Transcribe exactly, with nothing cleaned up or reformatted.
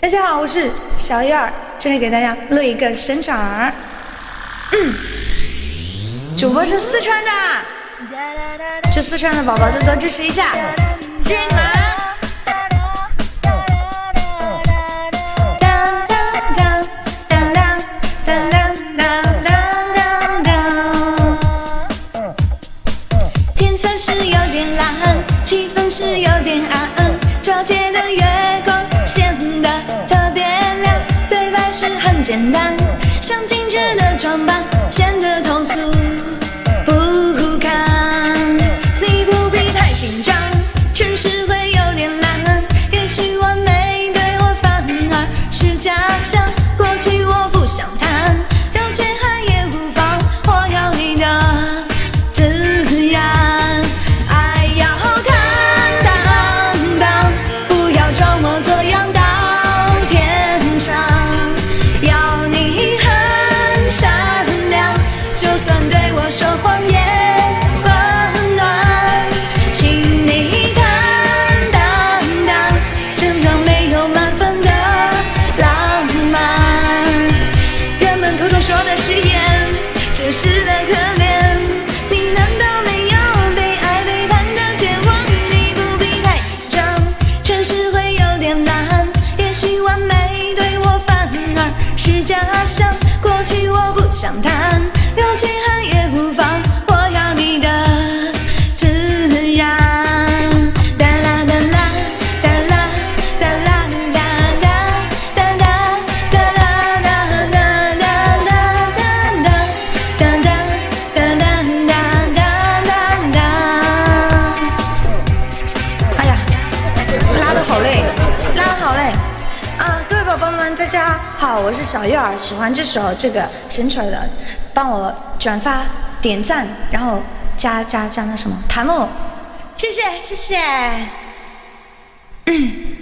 大家好，我是小月儿，这里给大家录一个声场儿。嗯，主播是四川的，去四川的宝宝多多支持一下，谢谢你们。天色是有点蓝，气氛是有点暗，皎洁的月光显得特别亮，对白是很简单，像精致的装扮显得通俗不堪。你不必太紧张，城市会有点蓝，也许完美对我反而是假象。过去我不想谈，有缺憾也无妨，我要你的自然。爱要坦荡荡，不要装模作样到天长。要你很善良，就算对我说谎也温暖。请你坦荡荡，身上没有满分的浪漫。人们口中说的誓言，真实的可怜。你难道没有被爱背叛的绝望？你不必太紧张，城市会有点蓝，也许完美对我反而是假象。过去我不想谈，有缺憾也无妨，我要你的自然。哒啦哒啦哒啦哒啦哒哒哒哒哒哒哒哒哒哒哒哒哒哒哒哒。哎呀，拉得好累，拉得好累啊！各位宝宝们，大家好，我是小月儿。喜欢这首这个神曲的，帮我转发、点赞，然后加加加那什么弹幕，谢谢谢谢。嗯。